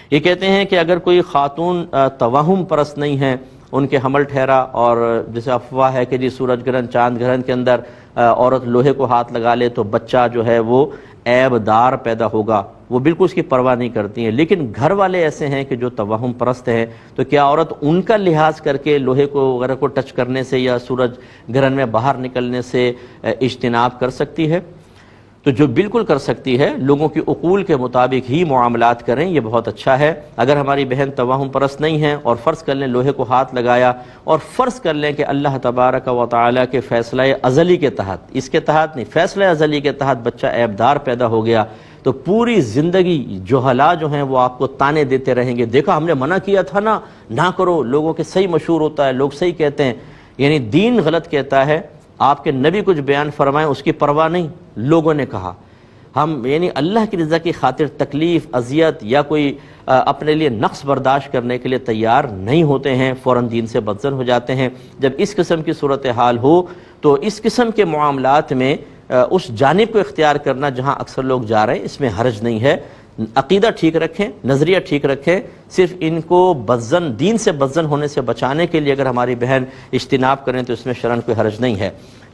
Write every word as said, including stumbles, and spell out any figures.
یہ کہتے ہیں کہ اگر کوئی خاتون توہم پرست نہیں ہے، ان کے حمل ٹھہرا اور جیسے افواہ ہے کہ جی سورج گرہن چاند گرہن کے اندر عورت لوہے کو ہاتھ لگا لے تو بچہ جو ہے وہ عیب دار پیدا ہوگا، وہ بالکل اس کی پرواہ نہیں کرتی ہیں۔ لیکن گھر والے ایسے ہیں کہ جو توہم پرست ہیں، تو کیا عورت ان کا لحاظ کر کے لوہے کو وغیرہ کو ٹچ کرنے سے یا سورج گرہن میں باہر نکلنے سے اجتناب کر سکتی ہے؟ تو جو بالکل کر سکتی ہے، لوگوں کی عقول کے مطابق ہی معاملات کریں، یہ بہت اچھا ہے۔ اگر ہماری بہن توہم پرست نہیں ہیں اور فرض کر لیں لوہے کو ہاتھ لگایا اور فرض کر لیں کہ اللہ تبارک و تعالیٰ کے فیصلہ ازلی کے تحت، اس کے تحت نہیں، فیصلہ ازلی کے تحت بچہ عیب دار پیدا ہو گیا، تو پوری زندگی جہلا جو ہیں وہ آپ کو تانے دیتے رہیں گے، دیکھا ہم نے منع کیا تھا نا، نہ کرو، لوگوں کے صحیح مشہور ہوتا ہے، لوگ صحیح کہتے ہیں، یعنی دین غلط کہتا ہے، آپ کے نبی کچھ بیان فرمائیں اس کی پرواہ نہیں، لوگوں نے کہا۔ ہم یعنی اللہ کی رضا کی خاطر تکلیف، اذیت یا کوئی اپنے لیے نقص برداشت کرنے کے لیے تیار نہیں ہوتے ہیں، فوراً دین سے بدزن ہو جاتے ہیں۔ جب اس قسم کی صورتحال ہو تو اس قسم کے معاملات میں اس جانب کو اختیار کرنا جہاں اکثر لوگ جا رہے ہیں، اس میں حرج نہیں ہے۔ عقیدہ ٹھیک رکھیں، نظریہ ٹھیک رکھیں، صرف ان کو بدزن، دین سے بدزن ہونے سے بچانے کے لیے اگر ہماری بہن اجتناب کریں تو اس میں شرعاً کوئی حرج نہیں ہے۔